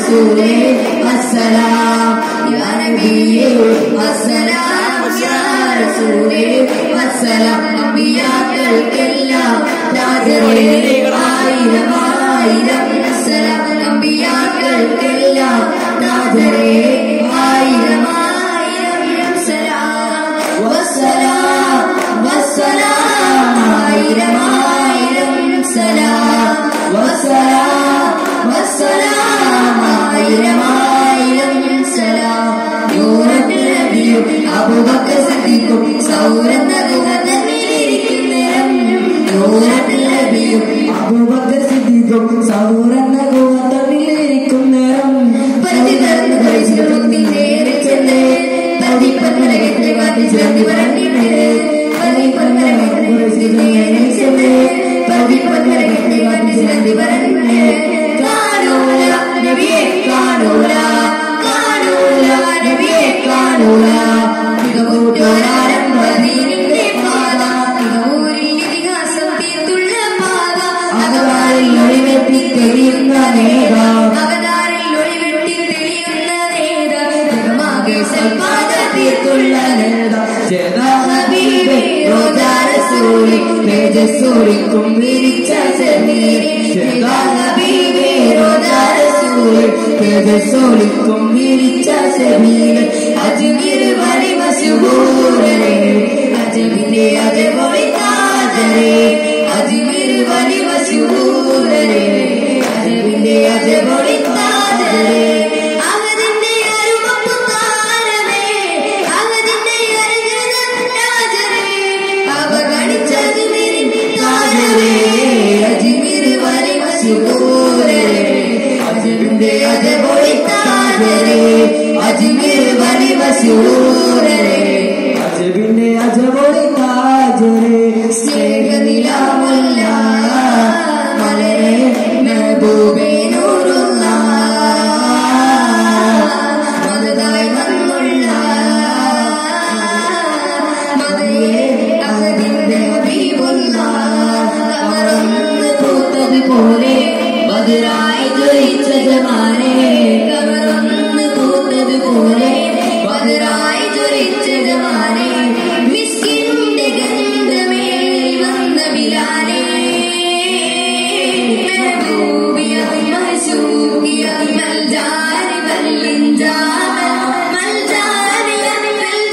റസൂലേ വസ്സലാം യാ നബിയേ വസ്സലാം യാ റസൂലേ വസ്സലാം അമ്പിയാക്കൾക്കെല്ലാം രാജരേ ആയിരം ആയിരം സലാം അമ്പിയാക്കൾക്കെല്ലാം രാജരേ ആയിരം ആയിരം സലാം വസ്സലാം വസ്സലാം ആയിരം ആയിരം സലാം വസ്സലാം വസ്സലാം ആയിരം ആയിരം സലാം നൂറത്തുൽ നബിയും അബൂബക്കർ സിദ്ദീഖും സൗരന്ന ഗുഹതന്നിലിരിക്കുന്നേരം നൂറത്തുൽ നബിയും അബൂബക്കർ സിദ്ദീഖും സൗരന്ന ഗുഹതന്നിലിരിക്കുന്നേരം പതി തന്നു കഴിച്ചുകൊണ്ടി നേരെ ചെന്ന് പതി പന്നരകത്തെ വാതി ചൊല്ലി പറഞ്ഞിട്ട് പതി പന്നരകത്തെ കുറിച്ച് നേരെ ചെന്ന് പതി പന്നരകത്തെ വാതി ചൊല്ലി പറഞ്ഞിട്ട് കാണൂല നബിയെ കാണൂല കാണൂല നബിയെ കാണൂല മികവൂട്ടോരാരംഭ ദീനിന്റെ പാത മികവൂരിൽ ഇതിഹാസം തീർത്തുള്ള പാത അവതാരിൽ ഒളിവെട്ടി തെളിയുന്ന നേത അവതാരിൽ ഒളിവെട്ടി തെളിയുന്ന നേത ജഗമാകെ സൽപാത തീർത്തുള്ള നേത ഹബീബേ റോജാ റസൂലി തേജസ്സൂരിക്കും വിരിച്ച സമീരി ഹബീബേ റോജാ റസൂലി തേജസ്സൂരിക്കും വിരിച്ച സമീരി അജ്മീർ വലി മശഹൂരേ അജ്മീരെ അജബൊളി താജരേ അജ്മീർ വലി മശഹൂരേ അജ്മീർ